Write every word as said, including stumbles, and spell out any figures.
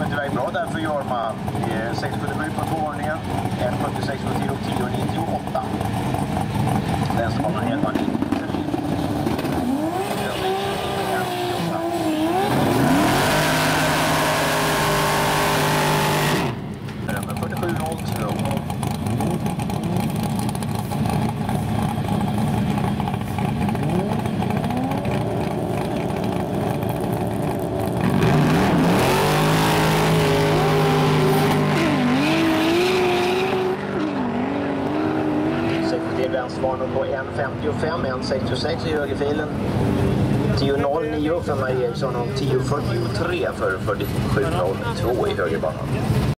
kommit iväg bra där för Jorma. sex sjuttiosju på tvåhållningen, ett fyrtiosex på tio och tio nittioåtta. Vänsterbanan elva nittio. Berömmer fyrtiosju noll två. Vänsterbanan på en femtiofem, en sextiosex i högerfilen. tio noll nio för Marie Eriksson och tio fyrtiotre för fyrtiosju noll två i högerbanan.